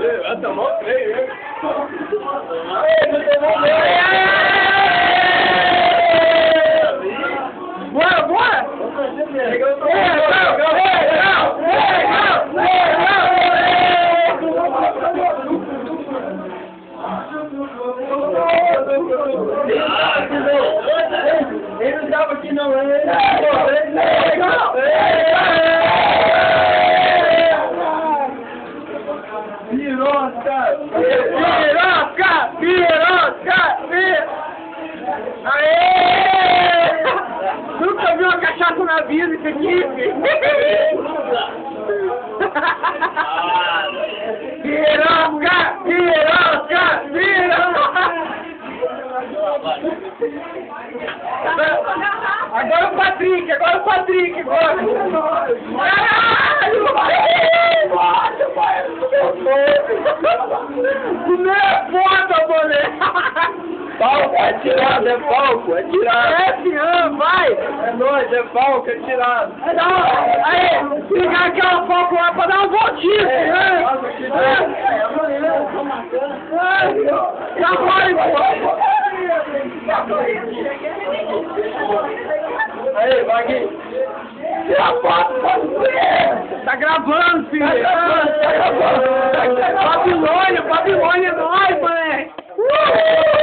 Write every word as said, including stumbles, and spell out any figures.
Vai tomar o freio, hein? Bora, bora! Ele não tava aqui não, ele Piroca! Piroca! Piroca! Piroca! Aê! Nunca viu uma cachaça na vida isso aqui? Piroca! Piroca! Piroca! Agora o Patrick! Agora o Patrick! Agora! Caralho! Comer é foda, boné! Palco, é tirado, é palco, é tirado. É, senhor, vai! É nóis, é palco, é tirado. Não, aí, ligar aquela foco lá pra dar uma voltinha, senhor! Já vai, pô! Aí, Magui. Tira a foto, pode ver! Tá gravando, filho! Tá gravando, tá gravando. Babilônia, Babilônia, é nóis, moleque! Uh!